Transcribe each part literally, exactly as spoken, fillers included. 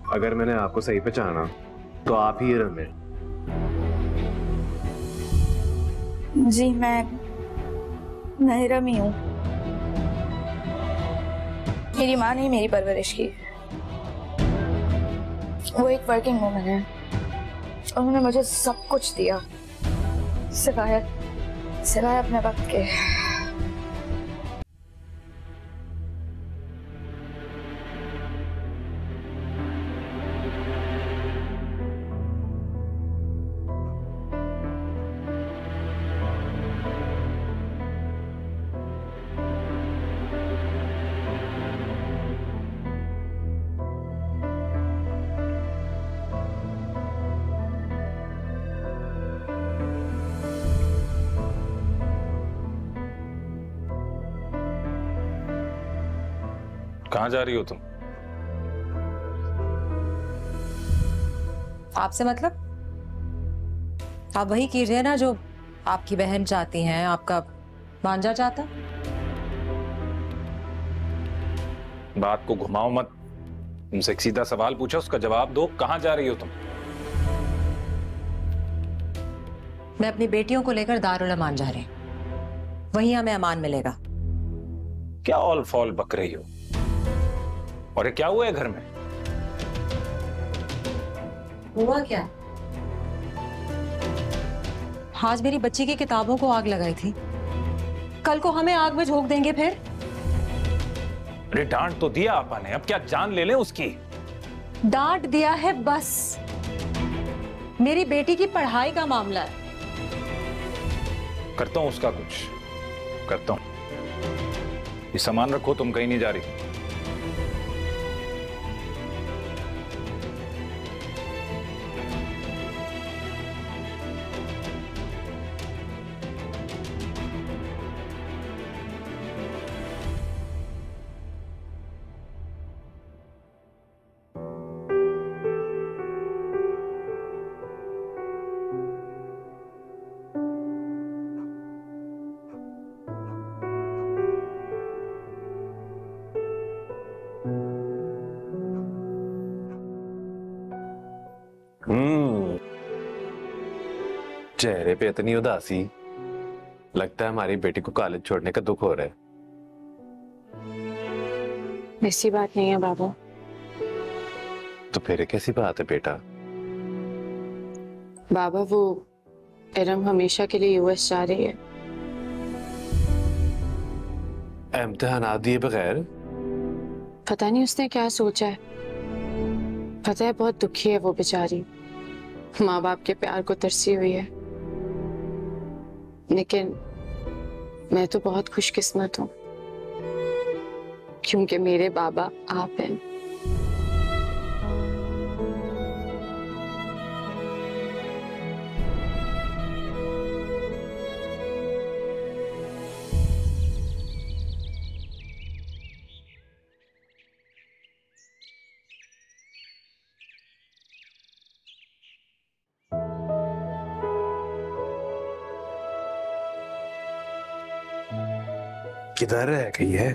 अगर मैंने आपको सही पहचाना तो आप ही रमे। जी मैं मैं रमी हूँ। मेरी माँ ने मेरी परवरिश की। वो एक वर्किंग वूमन है। उन्होंने मुझे सब कुछ दिया सिवाय सिवाय अपने वक्त के। कहाँ जा रही हो तुम? आपसे मतलब? आप वही कीजिए ना जो आपकी बहन चाहती हैं, आपका भांजा चाहता। बात को घुमाओ मत। तुमसे एक सीधा सवाल पूछा, उसका जवाब दो। कहाँ जा रही हो तुम? मैं अपनी बेटियों को लेकर दारुल अमान जा रही हूँ। वहीं हमें अमान मिलेगा। क्या ऑल फॉल बक रही हो? और ये क्या हुआ है घर में? हुआ क्या? आज मेरी बच्ची की किताबों को आग लगाई थी, कल को हमें आग में झोंक देंगे फिर। अरे डांट तो दिया आपा ने, अब क्या जान ले लें उसकी? डांट दिया है बस। मेरी बेटी की पढ़ाई का मामला है। करता हूं उसका कुछ, करता हूं। ये सामान रखो, तुम कहीं नहीं जा रही। हम्म चेहरे पे इतनी उदासी, लगता है हमारी बेटी को कॉलेज छोड़ने का दुख हो रहा है। ऐसी बात नहीं है बाबा। तो फिर कैसी बात है बेटा? बाबा वो इरम हमेशा के लिए यूएस जा रही है। इम्तिहान दिए बगैर? पता नहीं उसने क्या सोचा है। पता है बहुत दुखी है वो बेचारी, माँ बाप के प्यार को तरसी हुई है। लेकिन मैं तो बहुत खुशकिस्मत हूँ क्योंकि मेरे बाबा आप हैं। किधर रह गई है?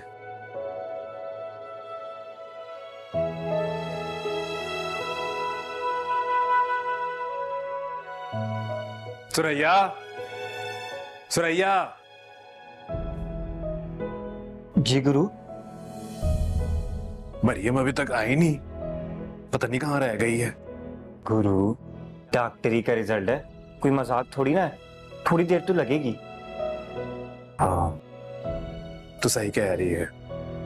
सुरैया, सुरैया। जी गुरु। मरियम अभी तक आई नहीं, पता नहीं कहाँ रह गई है। गुरु डॉक्टरी का रिजल्ट है, कोई मजाक थोड़ी ना है, थोड़ी देर तो लगेगी। हाँ तो सही कह रही है,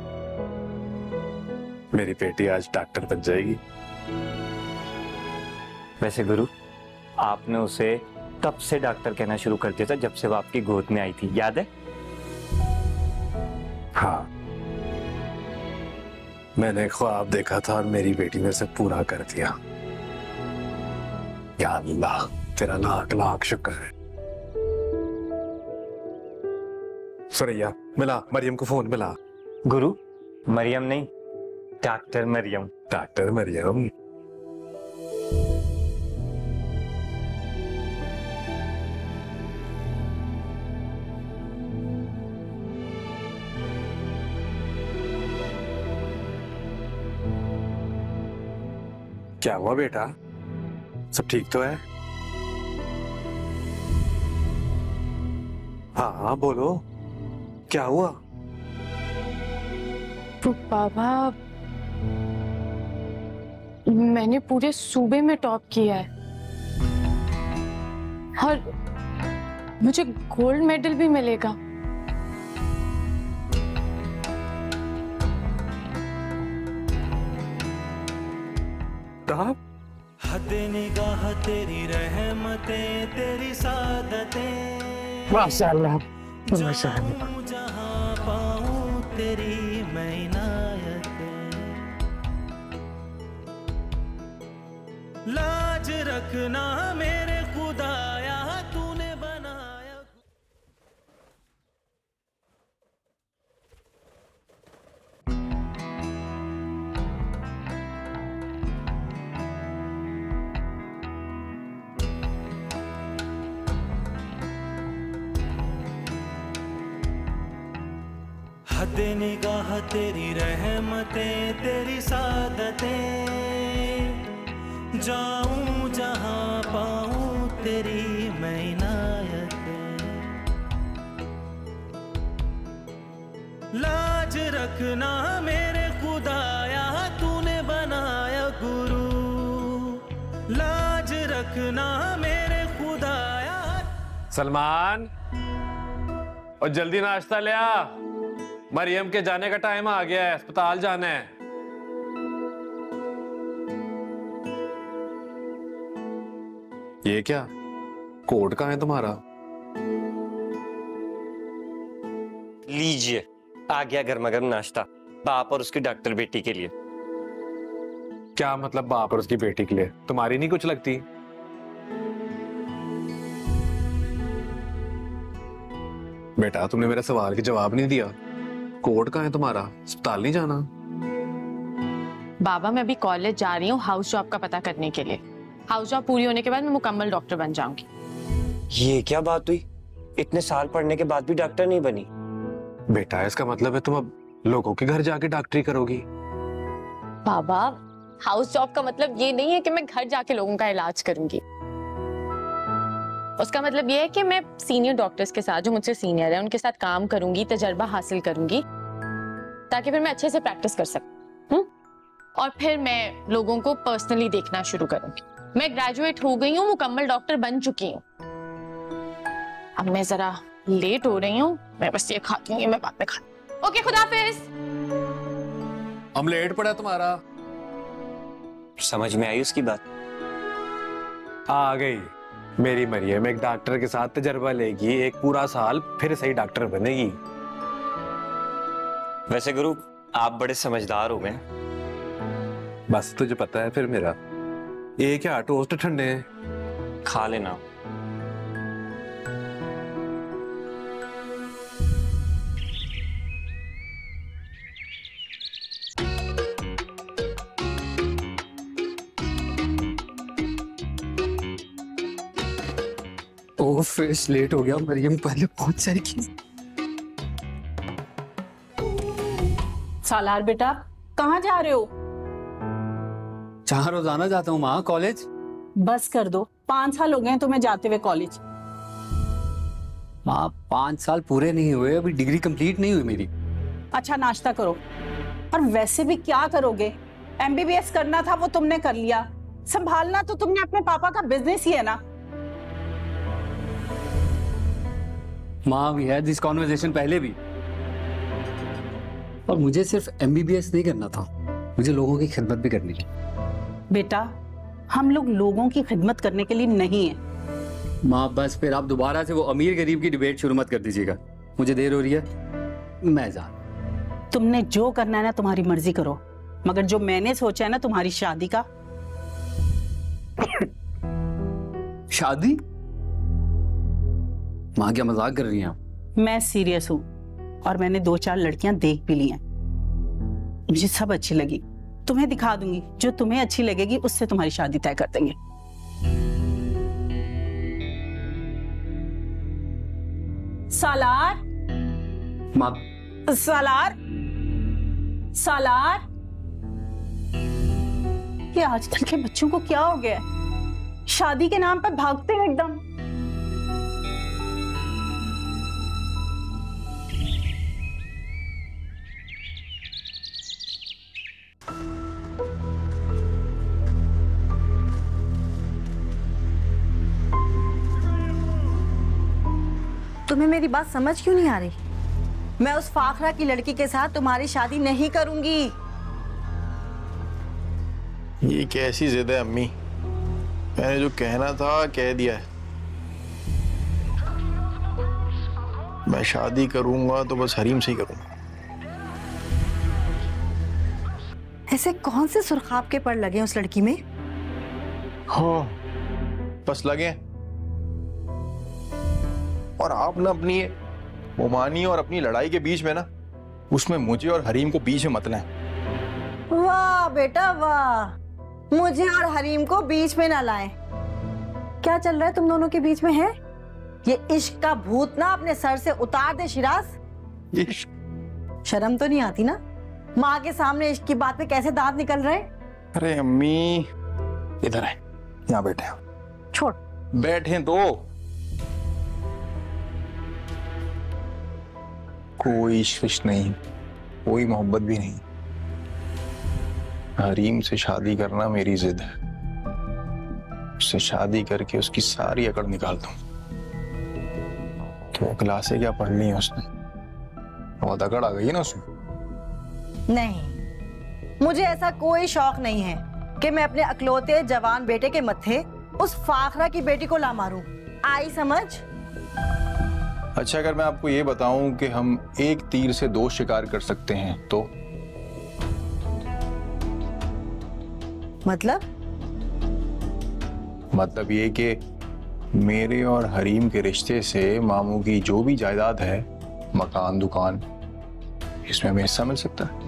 मेरी बेटी आज डॉक्टर बन जाएगी। वैसे गुरु आपने उसे तब से डॉक्टर कहना शुरू कर दिया था जब से वो आपकी गोद में आई थी, याद है? हाँ मैंने ख्वाब देखा था और मेरी बेटी ने उसे पूरा कर दिया। या अल्लाह तेरा लाख लाख शुक्र है। सुरैया मिला, मरियम को फोन मिला। गुरु मरियम नहीं, डॉक्टर मरियम। डॉक्टर मरियम। क्या हुआ बेटा? सब ठीक तो है? हाँ हाँ बोलो, क्या हुआ? तो बाबा, मैंने पूरे सूबे में टॉप किया है और मुझे गोल्ड मेडल भी मिलेगा। हद निगाह तेरी रहमतें तेरी सादतें माशाअल्लाह माशाअल्लाह। जहां पाऊं तेरी मैं इनायतें, लाज रखना मेरे खुदाया तूने बनाया। हद निगाह तेरी रहमतें तेरी सादतें, जाऊं जहां पाऊं तेरी मैं इनायतें, लाज रखना मेरे खुदाया तूने बनाया गुरु, लाज रखना मेरे खुदाया। सलमान, और जल्दी नाश्ता ले आ, मरियम के जाने का टाइम आ गया है, अस्पताल जाना है। ये क्या, कोट कहाँ है तुम्हारा? लीजिए, आ गया गर्मा गर्म नाश्ता बाप और उसकी डॉक्टर बेटी के लिए। क्या मतलब बाप और उसकी बेटी के लिए? तुम्हारी नहीं कुछ लगती? बेटा तुमने मेरे सवाल के जवाब नहीं दिया। कोट कहाँ है तुम्हारा? अस्पताल नहीं जाना? बाबा, मैं अभी कॉलेज जा रही हूँ हाउस जॉब का पता करने के लिए। हाउस जॉब पूरी होने के बाद मैं मुकम्मल डॉक्टर बन जाऊंगी। ये क्या बात हुई? इतने साल पढ़ने के बाद भी डॉक्टर नहीं बनी? बेटा इसका मतलब है तुम अब लोगों के घर जाके डॉक्टरी करोगी? बाबा, हाउस जॉब का मतलब ये नहीं है कि मैं घर जाके लोगों का इलाज करूंगी। उसका मतलब ये है कि मैं सीनियर डॉक्टर्स के साथ, जो मुझसे सीनियर है, उनके साथ काम करूंगी, तजर्बा हासिल करूंगी, ताकि फिर मैं अच्छे से प्रैक्टिस कर सकूं। और फिर मैं लोगों को पर्सनली देखना शुरू करूंगी। मैं ग्रेजुएट हो गई हूँ, मुकम्मल डॉक्टर बन चुकी हूँ। अब मैं जरा लेट हो रही हूँ, मैं बस ये खाती हूँ, ये मैं बाद में खाती। ओके, खुदाफिज। ऑमलेट पड़ा तुम्हारा? समझ में आई उसकी बात? आ गई मेरी मरियम, एक डॉक्टर के साथ तजर्बा लेगी, एक पूरा साल, फिर सही डॉक्टर बनेगी। वैसे गुरु, आप बड़े समझदार हो गए। बस तुझे पता है फिर मेरा। ये क्या, टोस्ट ठंडे हैं? खा लेना। ओ फेस लेट हो गया, मरियम पहले पहुंच जाएगी। सालार बेटा, कहाँ जा रहे हो? जहाँ रोजाना जाता हूँ माँ, कॉलेज। बस कर दो, पांच साल हो गए हैं तुम्हें जाते हुए कॉलेज। माँ पांच साल पूरे नहीं हुए, अभी डिग्री कंप्लीट नहीं हुई मेरी। अच्छा नाश्ता करो। और वैसे भी क्या करोगे? एमबीबीएस करना था वो तुमने कर लिया, संभालना तो तुमने अपने पापा का बिजनेस ही है ना। माँ वी हैड दिस कॉन्वर्सेशन पहले भी, और मुझे सिर्फ एमबीबीएस नहीं करना था, मुझे लोगों की खिदमत भी करनी है। बेटा, हम लोग लोगों की खिदमत करने के लिए नहीं है। माँ बस फिर आप दोबारा से वो अमीर गरीब की डिबेट शुरू मत कर दीजिएगा, मुझे देर हो रही है, मैं जा। तुमने जो करना है ना तुम्हारी मर्जी करो, मगर जो मैंने सोचा है ना तुम्हारी शादी का। शादी? माँ क्या मजाक कर रही हैं आप? मैं सीरियस हूँ, और मैंने दो चार लड़कियां देख भी ली हैं, मुझे सब अच्छी लगी। तुम्हें दिखा दूंगी, जो तुम्हें अच्छी लगेगी उससे तुम्हारी शादी तय कर देंगे। सालार, माँ सालार, सालार, ये आजकल के बच्चों को क्या हो गया है, शादी के नाम पर भागते हैं एकदम। तुम्हें मेरी बात समझ क्यों नहीं आ रही? मैं उस फाखरा की लड़की के साथ तुम्हारी शादी नहीं करूंगी। ये कैसी जिद है अम्मी? मैंने जो कहना था कह दिया है। मैं शादी करूंगा तो बस हरीम से ही करूंगा। ऐसे कौन से सुरखाब के पड़ लगे उस लड़की में? हाँ बस लगे। और आप ना अपनी ओमानी और अपनी लड़ाई के बीच में ना, उसमें मुझे और हरीम को बीच में मत लाएं। वाह बेटा वाह, मुझे और हरीम को बीच में ना लाएं। क्या चल रहा है तुम दोनों के बीच में है? ये इश्क का भूत ना अपने सर से उतार दे शिराज। इश्क? शर्म तो नहीं आती ना? माँ के सामने इश्क की बात पे कैसे दांत निकल रहे? अरे अम्मी इधर है, यहाँ बैठे। छोड़ बैठे तो। कोई इश्क नहीं, कोई मोहब्बत भी नहीं। हरीम से शादी करना मेरी जिद है। उससे शादी करके उसकी सारी अकड़ निकाल दूं। तो क्लासे क्या पढ़ ली है उसने? बहुत अकड़ आ गई है ना उसमें। नहीं, मुझे ऐसा कोई शौक नहीं है कि मैं अपने अकलौते जवान बेटे के मत्थे उस फाखरा की बेटी को ला मारूं। आई समझ? अच्छा, अगर मैं आपको ये बताऊं कि हम एक तीर से दो शिकार कर सकते हैं तो? मतलब? मतलब ये कि मेरे और हरीम के रिश्ते से मामू की जो भी जायदाद है, मकान दुकान, इसमें हमें हिस्सा मिल सकता है।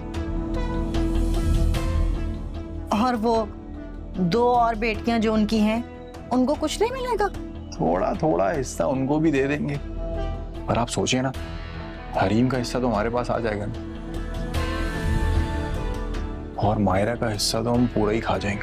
और वो दो और बेटियां जो उनकी हैं, उनको कुछ नहीं मिलेगा? थोड़ा थोड़ा हिस्सा उनको भी दे देंगे। पर आप सोचिए ना, हरीम का हिस्सा तो हमारे पास आ जाएगा ना, और मायरा का हिस्सा तो हम पूरा ही खा जाएंगे।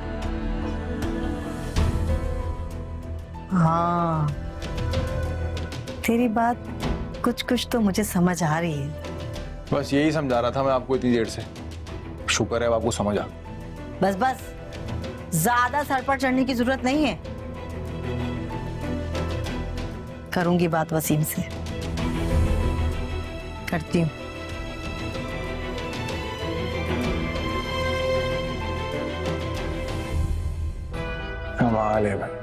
हाँ, तेरी बात कुछ कुछ तो मुझे समझ आ रही है। बस यही समझा रहा था मैं आपको इतनी देर से। शुक्र है आपको समझ आ। बस बस, ज्यादा सर पर चढ़ने की जरूरत नहीं है। करूंगी बात वसीम से, करती हूँ। कमाल है भाई,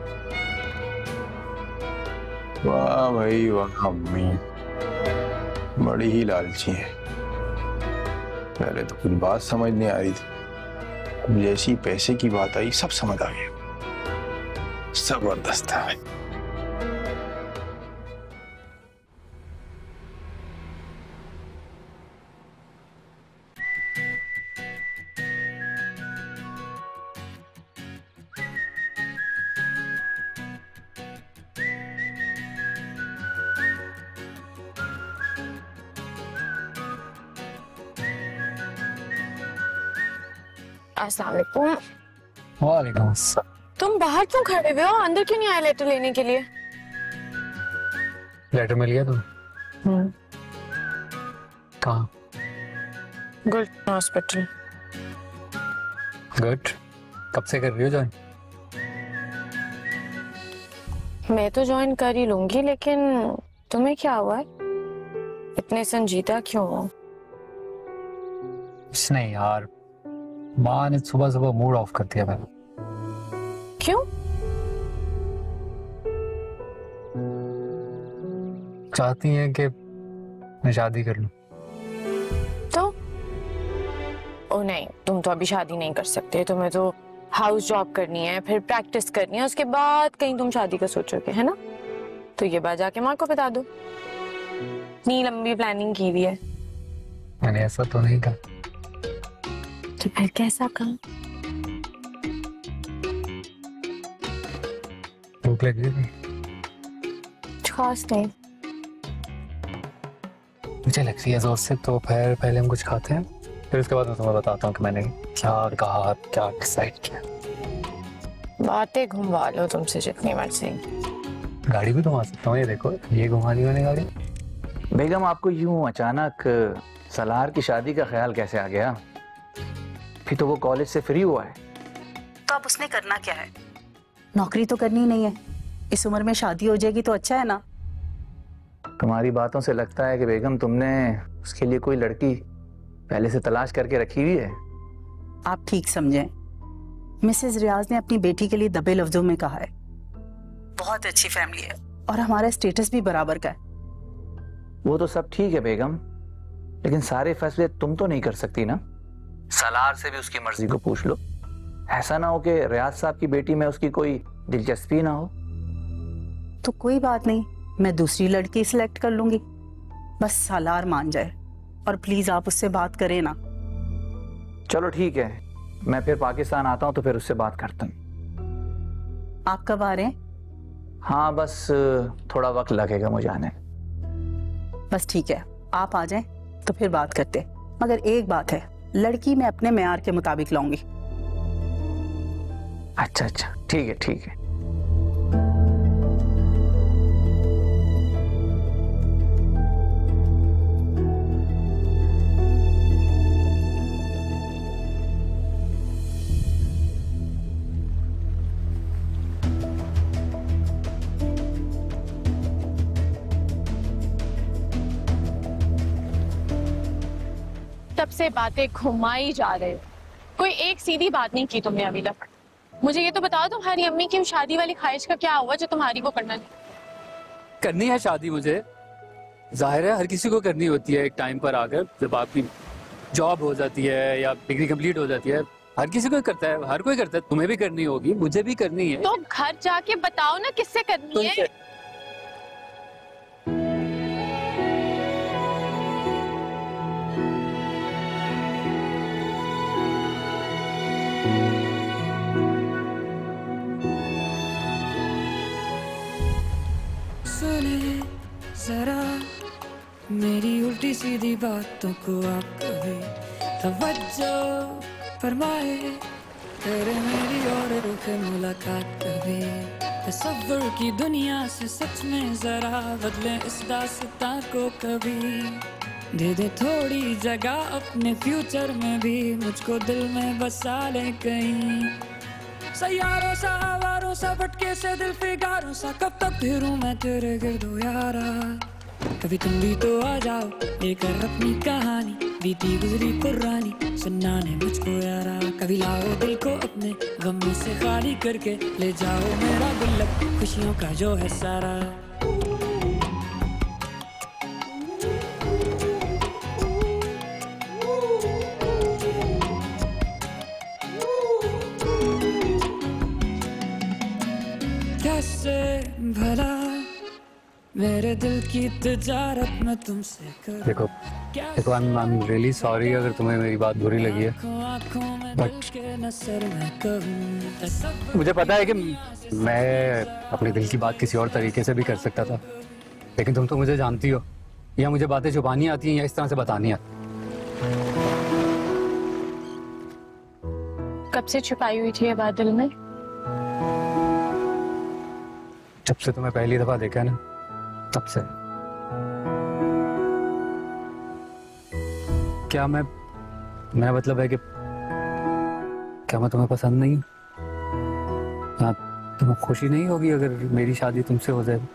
वाह भाई वाह। अम्मी बड़ी ही लालची है। पहले तो कुछ बात समझ नहीं आ रही थी, जैसी पैसे की बात आई सब समझ आ गया। जबरदस्त है भाई। अस्सलाम वालेकुम। वालेकुम अस्सलाम। तुम बाहर क्यों खड़े हुए हो? अंदर क्यों नहीं आए लेटर लेने के लिए? लेटर मिल गया तुम्हें? हम्म। कहाँ? Good hospital. गुड। कब से कर रही हो ज्वाइन? मैं तो ज्वाइन कर ही लूंगी, लेकिन तुम्हें क्या हुआ है? इतने संजीदा क्यों हो? कुछ नहीं यार, माँ ने सुबह सुबह मूड ऑफ कर दिया मेरा। क्यों? चाहती हैं कि मैं शादी कर लूं। तो? ओ नहीं, तुम तो अभी शादी नहीं कर सकते। तुम्हें तो हाउस जॉब करनी है, फिर प्रैक्टिस करनी है, उसके बाद कहीं तुम शादी का सोचोगे, है ना? तो ये बात जाके माँ को बता दो। इतनी लंबी प्लानिंग की हुई है। मैंने ऐसा तो नहीं कहा। तो फिर कैसा कहा? भूख लगी थी? खास नहीं। मुझे लगती है जोर से, तो फिर पहले हम कुछ खाते हैं, फिर उसके बाद मैं तुम्हें बताता हूँ कि मैंने क्या कहा, क्या डिसाइड किया? बातें घुमवा लो तुमसे जितनी मर्जी। गाड़ी भी घुमा सकता हूँ, ये देखो, ये घुमा दी मैंने गाड़ी। बेगम, आपको यूं अचानक सलार की शादी का ख्याल कैसे आ गया? फिर तो वो कॉलेज से फ्री हुआ है। तो अब उसने करना क्या है? नौकरी तो करनी नहीं है, इस उम्र में शादी हो जाएगी तो अच्छा है ना। तुम्हारी बातों से लगता है कि बेगम तुमने उसके लिए कोई लड़की पहले से तलाश करके रखी हुई है। आप ठीक समझें, मिसेस रियाज ने अपनी बेटी के लिए दबे लफ्जों में कहा है। बहुत अच्छी फैमिली है और हमारा स्टेटस भी बराबर का है। वो तो सब ठीक है बेगम, लेकिन सारे फैसले तुम तो नहीं कर सकती ना। सलार से भी उसकी मर्जी को पूछ लो। ऐसा ना हो कि रियाज साहब की बेटी में उसकी कोई दिलचस्पी ना हो। तो कोई बात नहीं, मैं दूसरी लड़की सिलेक्ट कर लूंगी, बस सालार मान जाए। और प्लीज आप उससे बात करें ना। चलो ठीक है, मैं फिर पाकिस्तान आता हूँ तो फिर उससे बात करता हूँ। आप कब आ रहे हैं? हाँ, बस थोड़ा वक्त लगेगा मुझे आने। बस ठीक है, आप आ जाएं तो फिर बात करते। मगर एक बात है, लड़की मैं अपने मेयार के मुताबिक लाऊंगी। अच्छा अच्छा, ठीक है ठीक है। तब से बातें घुमाई जा रहे हो, कोई एक सीधी बात नहीं की तुमने अभी तक। मुझे ये तो बताओ, तुम्हारी अम्मी की शादी वाली ख्वाहिश का क्या हुआ जो तुम्हारी को करना नहीं? करनी है शादी मुझे, जाहिर है हर किसी को करनी होती है एक टाइम पर आकर, जब आपकी जॉब हो जाती है या डिग्री कंप्लीट हो जाती है। हर किसी को करता है, हर कोई करता है। तुम्हें भी करनी होगी, मुझे भी करनी है। तो घर जाके बताओ ना किससे करनी है। सुने जरा मेरी उल्टी सीधी बातों को आप कभी तवज्जो फरमाए, करे मेरी और रुख मुलाकात कभी। तसव्वुर की दुनिया से सच में जरा बदले इस दास्तां को कभी। दे दे थोड़ी जगह अपने फ्यूचर में भी, मुझको दिल में बसा ले कहीं। सैयारों सा आवारों सा भटके से दिल फिगारों सा, कब तक फिरूं मैं तेरे गिर्दो यारा। कभी तुम भी तो आ जाओ लेकर अपनी कहानी, बीती गुजरी पुरानी सुनाने मुझको यारा। कभी लाओ दिल को अपने गमों से खाली करके, ले जाओ मेरा गुल्लक खुशियों का जो है सारा। कैसे भला मेरे दिल की तिजारत में तुमसे कर। देखो देखो, आई एम रियली सॉरी अगर तुम्हें मेरी बात बुरी लगी है, बट मुझे पता है कि मैं अपने दिल की बात किसी और तरीके से भी कर सकता था, लेकिन तुम तो मुझे जानती हो, या मुझे बातें छुपानी आती हैं या इस तरह से बतानी आती। कब से छुपाई हुई थी ये बात दिल में? जब से तुम्हें पहली दफा देखा ना, तब से। क्या मैं मेरा मतलब है कि क्या मैं तुम्हें पसंद नहीं हूँ? हाँ, तुम्हें खुशी नहीं होगी अगर मेरी शादी तुमसे हो जाए?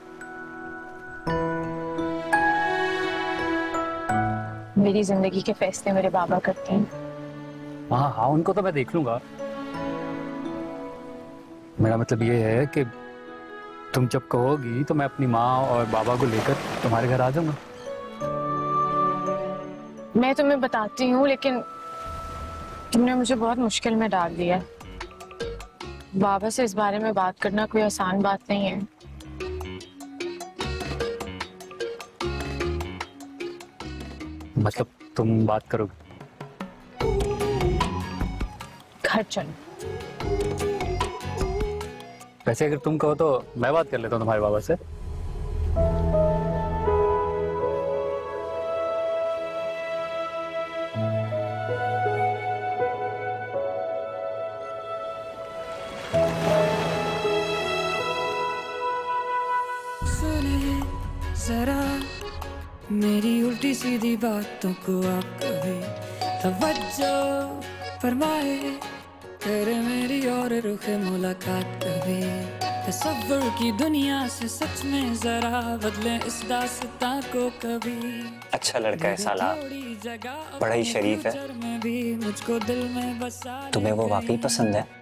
मेरी जिंदगी के फैसले मेरे बाबा करते हैं। हाँ हाँ, उनको तो मैं देख लूंगा। मेरा मतलब ये है कि तुम जब कहोगी तो मैं अपनी माँ और बाबा को लेकर तुम्हारे घर आ जाऊंगा। मैं तुम्हें बताती हूँ, लेकिन तुमने मुझे बहुत मुश्किल में डाल दिया। बाबा से इस बारे में बात करना कोई आसान बात नहीं है। मतलब तुम बात करोगे? घर चलो। वैसे अगर तुम कहो तो मैं बात कर लेता हूँ तुम्हारे बाबा से। मेरी उल्टी सीधी बातों को आप कभी तवज्जो फरमाए, करे मेरी और रुखे मुलाकात कभी, तसव्वुर की दुनिया से सच में जरा बदले इस दास्तां को कभी। अच्छा लड़का है सालार, बड़ा ही शरीफ है। मुझको दिल में बसा, तुम्हें वो वाकई पसंद है?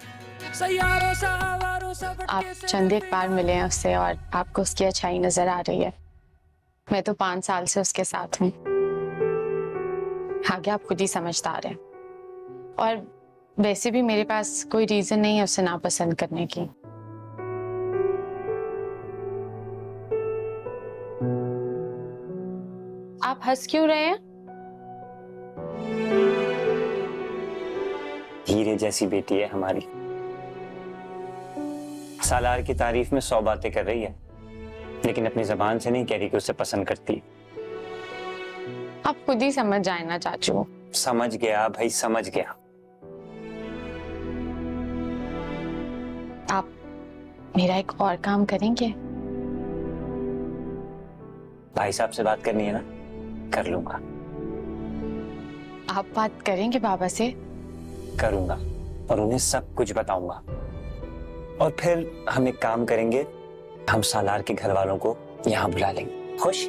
आप चंद एक बार मिले हैं उससे और आपको उसकी अच्छाई नजर आ रही है। मैं तो पांच साल से उसके साथ हूँ। आगे आप खुद ही समझदार हैं। और वैसे भी मेरे पास कोई रीजन नहीं है उसे नापसंद करने की। आप हंस क्यों रहे हैं? हीरे जैसी बेटी है हमारी। सालार की तारीफ में सौ बातें कर रही है, लेकिन अपनी जबान से नहीं कह रही कि उसे पसंद करती। आप खुद ही समझ जाए ना चाचू। समझ गया भाई, समझ गया। आप मेरा एक और काम करेंगे? भाई साहब से बात करनी है ना, कर लूंगा। आप बात करेंगे बाबा से? करूंगा और उन्हें सब कुछ बताऊंगा। और फिर हम एक काम करेंगे, हम सालार के घर वालों को यहाँ बुला लेंगे। खुश?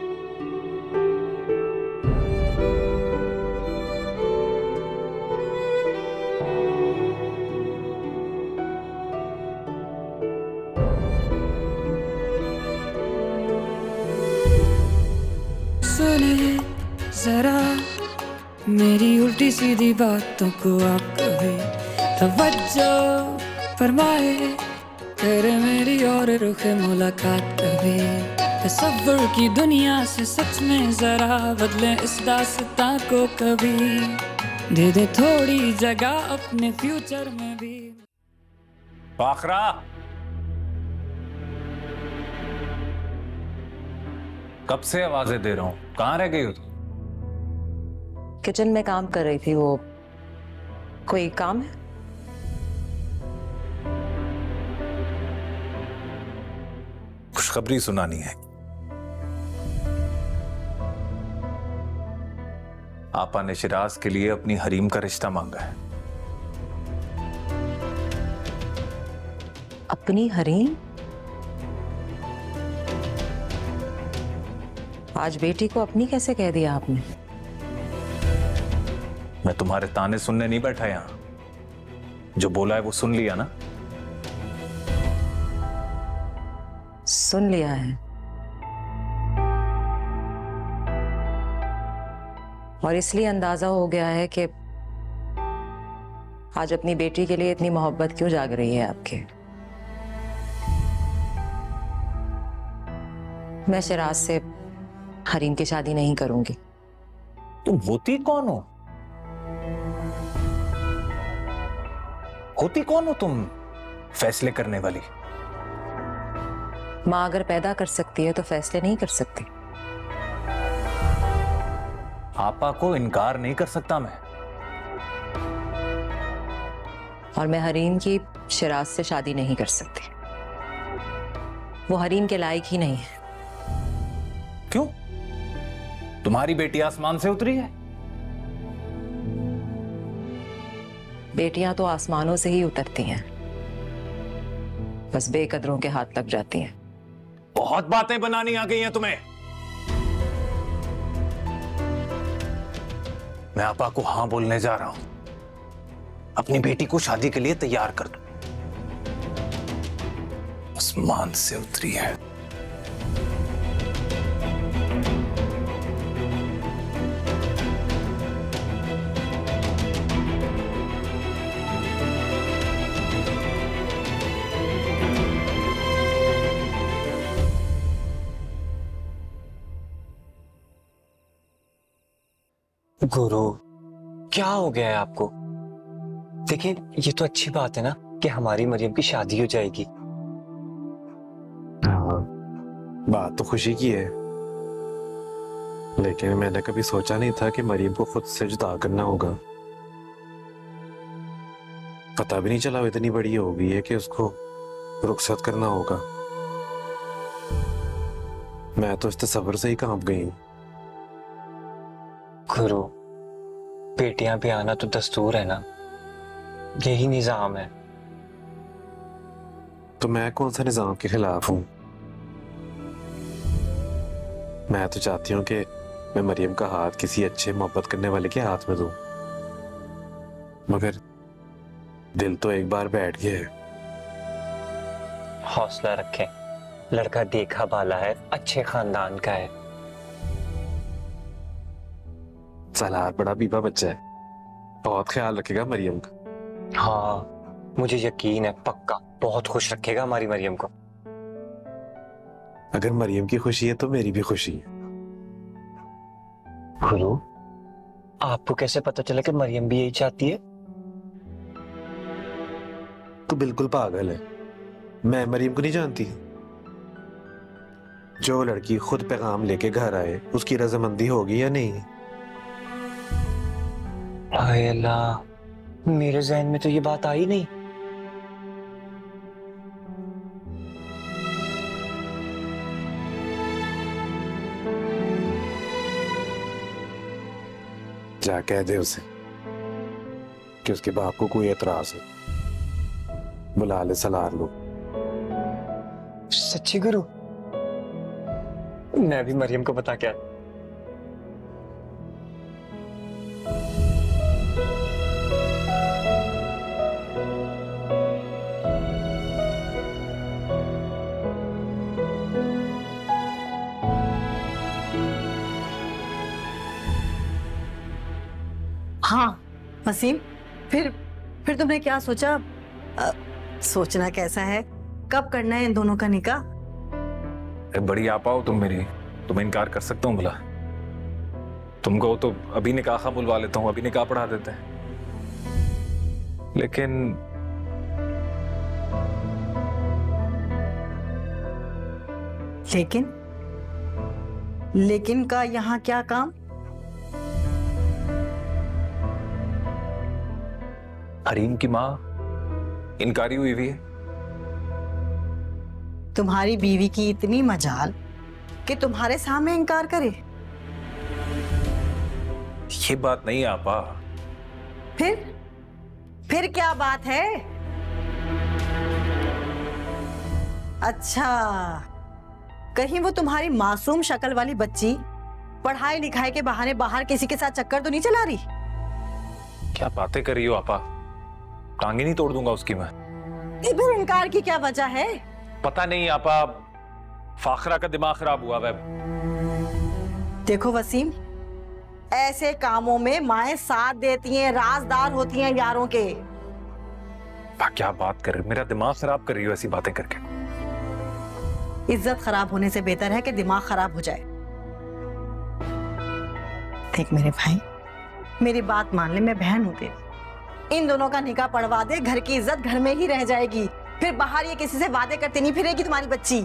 सुने जरा मेरी उल्टी सीधी बातों को आप कभी तवज्जो फरमाए, करे मेरी और रुखे मुलाकात कभी, तसव्वुर की दुनिया से सच में जरा बदले इस दास्तां को कभी, दे दे थोड़ी जगह अपने फ्यूचर में भी। बाखरा, कब से आवाजें दे रहा हूं, कहां रह गई हो तुम? किचन में काम कर रही थी। वो कोई काम है? खुशखबरी सुनानी है। आपा ने शिराज के लिए अपनी हरीम का रिश्ता मांगा है। अपनी हरीम? आज बेटी को अपनी कैसे कह दिया आपने? मैं तुम्हारे ताने सुनने नहीं बैठा यहां। जो बोला है वो सुन लिया ना? सुन लिया है। और इसलिए अंदाजा हो गया है कि आज अपनी बेटी के लिए इतनी मोहब्बत क्यों जाग रही है आपके। मैं शिराज से हरीम की शादी नहीं करूंगी। तुम होती कौन हो? होती कौन हो तुम फैसले करने वाली? माँ अगर पैदा कर सकती है तो फैसले नहीं कर सकती। आपा को इनकार नहीं कर सकता मैं। और मैं हरीम की शिराज से शादी नहीं कर सकती। वो हरीम के लायक ही नहीं है। क्यों? तुम्हारी बेटी आसमान से उतरी है? बेटियां तो आसमानों से ही उतरती हैं, बस बेकदरों के हाथ लग जाती हैं। बहुत बातें बनानी आ गई हैं तुम्हें। मैं आपा को हां बोलने जा रहा हूं। अपनी बेटी को शादी के लिए तैयार कर दो। आसमान से उतरी है। गुरु, क्या हो गया है आपको? देखिए, ये तो अच्छी बात है ना कि हमारी मरियम की शादी हो जाएगी। हाँ, बात तो खुशी की है, लेकिन मैंने कभी सोचा नहीं था कि मरियम को खुद से जुदा करना होगा। पता भी नहीं चला वो इतनी बड़ी हो गई है कि उसको रुखसत करना होगा। मैं तो इस तस्वर से ही कांप गई हूं। गुरु, बेटियां भी आना तो दस्तूर है ना, यही निजाम है। तो मैं कौन सा निजाम के खिलाफ हूं? मैं तो चाहती हूं कि मैं मरियम का हाथ किसी अच्छे मोहब्बत करने वाले के हाथ में दूं, मगर दिल तो एक बार बैठ गया है। हौसला रखें, लड़का देखा भाला है, अच्छे खानदान का है। सलार बड़ा बीबा बच्चा है, बहुत ख्याल रखेगा मरियम का। हाँ, मुझे यकीन है, पक्का बहुत खुश रखेगा हमारी मरियम को। अगर मरियम की खुशी है तो मेरी भी खुशी है। गुरु, आपको कैसे पता चला कि मरियम भी यही चाहती है? तू बिल्कुल पागल है, मैं मरियम को नहीं जानती। जो लड़की खुद पैगाम लेके घर आए उसकी रजामंदी होगी या नहीं? हाय अल्लाह, मेरे जहन में तो ये बात आई नहीं। जा कह दे उसे कि उसके बाप को कोई एतराज है, बुला ले सलार लो। सच्ची गुरु? मैं भी मरियम को बता क्या? हाँ वसीम, फिर फिर तुमने क्या सोचा? आ, सोचना कैसा है, कब करना है इन दोनों का निकाह? बड़ी आपा हो तुम मेरी, तुम्हें इनकार कर सकता हूँ भला? तुम कहो तो अभी निकाह बुलवा लेता हूँ, अभी निकाह पढ़ा देते हैं। लेकिन लेकिन लेकिन का यहाँ क्या काम? हरीम की माँ इनकारी हुई हुई है। तुम्हारी बीवी की इतनी मजाल कि तुम्हारे सामने इनकार करे? ये बात नहीं आपा। फिर फिर क्या बात है? अच्छा, कहीं वो तुम्हारी मासूम शक्ल वाली बच्ची पढ़ाई लिखाई के बहाने बाहर किसी के साथ चक्कर तो नहीं चला रही? क्या बातें कर रही हो आपा, टांगे नहीं तोड़ दूंगा उसकी मैं। फिर इनकार की क्या वजह है? पता नहीं आपा, फाखरा का दिमाग खराब हुआ वह। देखो वसीम, ऐसे कामों में माएं साथ देती हैं, राजदार होती हैं यारों के। क्या बात कर रही हो, मेरा दिमाग खराब कर रही हो ऐसी बातें करके। इज्जत खराब होने से बेहतर है कि दिमाग खराब हो जाए। देख मेरे भाई, मेरी बात मान ले, मैं बहन हूं तेरी। इन दोनों का निकाह पढ़वा दे, घर की इज्जत घर में ही रह जाएगी। फिर बाहर ये किसी से वादे करती नहीं फिरेगी तुम्हारी बच्ची।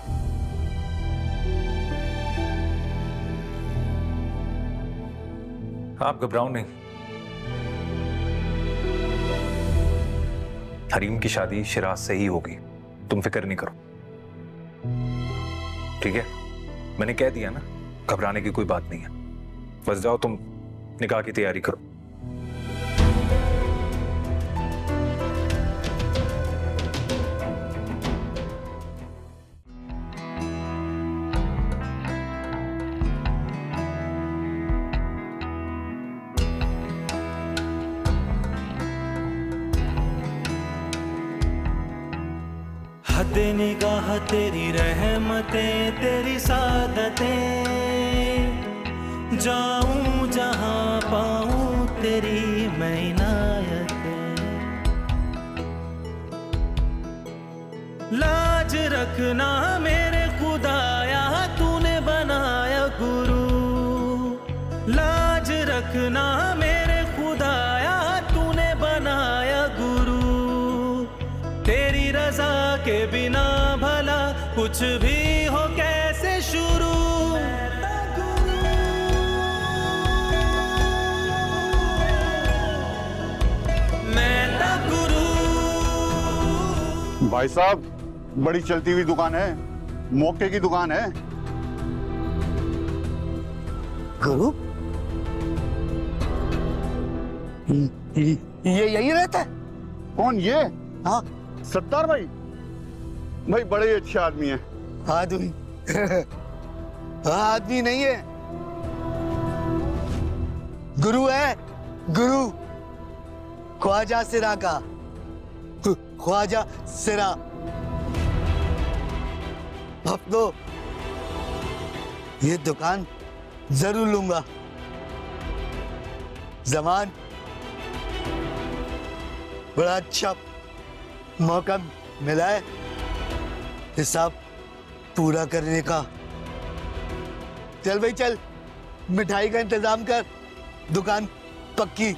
आप घबराओ नहीं, हरीम की शादी शिराज से ही होगी, तुम फिक्र नहीं करो। ठीक है, मैंने कह दिया ना, घबराने की कोई बात नहीं है। बस जाओ तुम निकाह की तैयारी करो। हद निगाह तेरी रहमतें, तेरी सादतें, जाऊं जहां पाऊं तेरी मैं इनायतें। लाज रखना मेरे खुदाया, तूने बनाया गुरु। लाज रखना मेरे खुदाया, तूने बनाया गुरु। तेरी रजा के बिना भला कुछ भी हो कैसे शुरू। मैं ता गुरु। भाई साहब, बड़ी चलती हुई दुकान है, मौके की दुकान है। गुरु, ये यही रहता है? कौन ये? हाँ सत्तार भाई। भाई बड़े ही अच्छे आदमी हैं। आदमी हाँ आदमी नहीं है, गुरु है, गुरु ख्वाजा सिरा का, ख्वाजा सिरा। अब तो ये दुकान जरूर लूंगा। जमान बड़ा अच्छा मौका मिला है हिसाब पूरा करने का। चल भाई चल, मिठाई का इंतजाम कर, दुकान पक्की।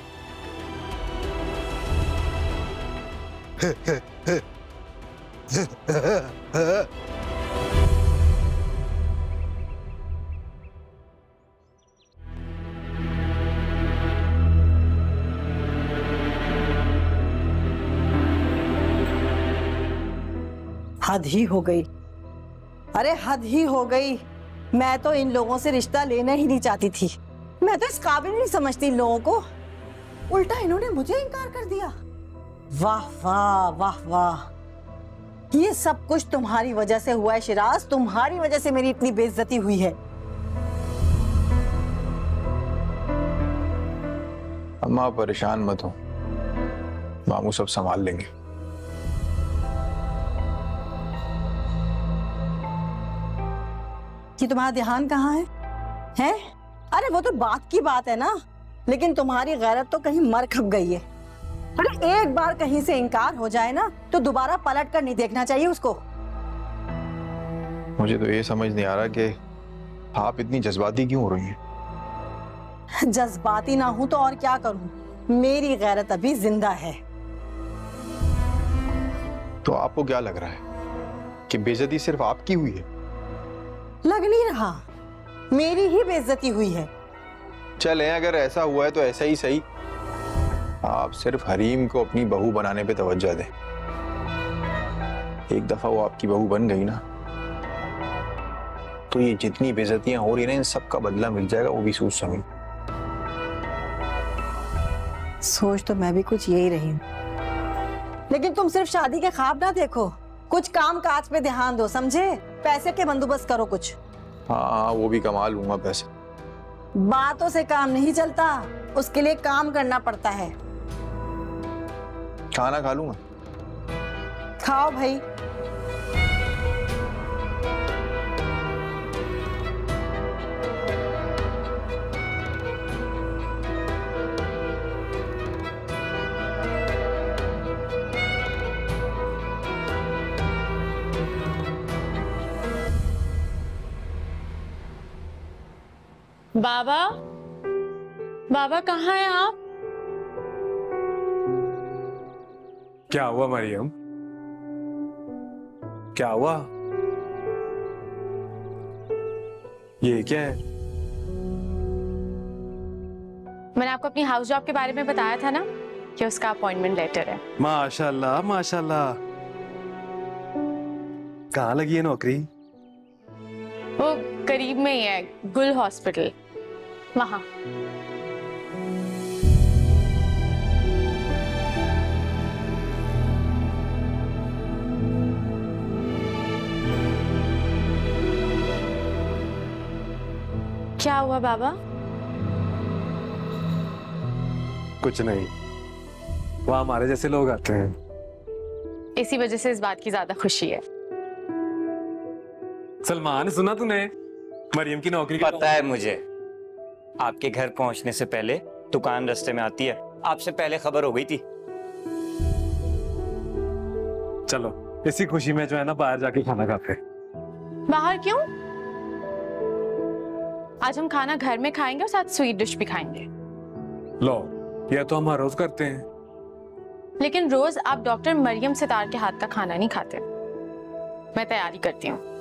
हद ही हो गई, अरे हद ही हो गई। मैं तो इन लोगों से रिश्ता लेना ही नहीं चाहती थी। मैं तो इस काबिल नहीं समझती इन लोगों को, उल्टा इन्होंने मुझे इनकार कर दिया। वाह वाह वाह वाह, ये सब कुछ तुम्हारी वजह से हुआ है शिराज, तुम्हारी वजह से मेरी इतनी बेइज्जती हुई है। अम्मा परेशान मत हो, मामू सब संभाल लेंगे। कि तुम्हारा ध्यान कहाँ है? हैं? अरे वो तो बात की बात है ना, लेकिन तुम्हारी गैरत तो कहीं मर खप गई है। अरे एक बार कहीं से इनकार हो जाए ना तो दोबारा पलट कर नहीं देखना चाहिए उसको। मुझे तो ये समझ नहीं आ रहा कि आप इतनी जज्बाती क्यों हो रही हैं? जज्बाती ना हूं तो और क्या करूं, मेरी गैरत अभी जिंदा है। तो आपको क्या लग रहा है कि बेइज्जती सिर्फ आपकी हुई है? लग नहीं रहा, मेरी ही बेइज्जती हुई है। चले अगर ऐसा हुआ है तो ऐसा ही सही, आप सिर्फ हरीम को अपनी बहू बनाने पे तवज्जो दें। एक दफा वो आपकी बहू बन गई ना तो ये जितनी बेइज्जतियां हो रही हैं इन सब का बदला मिल जाएगा, वो भी सोच समझ। सोच तो मैं भी कुछ यही रही हूं, लेकिन तुम सिर्फ शादी के ख्वाब ना देखो, कुछ काम काज पे ध्यान दो, समझे? पैसे के बंदोबस्त करो कुछ। हाँ हाँ वो भी कमा लूंगा पैसे। बातों से काम नहीं चलता, उसके लिए काम करना पड़ता है। खाना खा लूंगा। खाओ भाई। बाबा, बाबा कहाँ हैं आप? क्या हुआ मरियम? क्या हुआ? ये क्या है? मैंने आपको अपनी हाउस जॉब के बारे में बताया था ना कि उसका अपॉइंटमेंट लेटर है। माशाल्लाह माशाल्लाह। कहाँ लगी है नौकरी? वो करीब में ही है, गुल हॉस्पिटल, वहां। क्या हुआ बाबा? कुछ नहीं, वहां हमारे जैसे लोग आते हैं। इसी वजह से इस बात की ज्यादा खुशी है। सलमान, सुना तूने मरियम की नौकरी? पता है मुझे, आपके घर पहुंचने से पहले दुकान रास्ते में आती है, आपसे पहले खबर हो गई थी। चलो इसी खुशी में जो है ना बाहर जाके खाना खाते। बाहर क्यों? आज हम खाना घर में खाएंगे और साथ स्वीट डिश भी खाएंगे। लो, ये तो हम हर रोज करते हैं। लेकिन रोज आप डॉक्टर मरियम सितार के हाथ का खाना नहीं खाते। मैं तैयारी करती हूँ।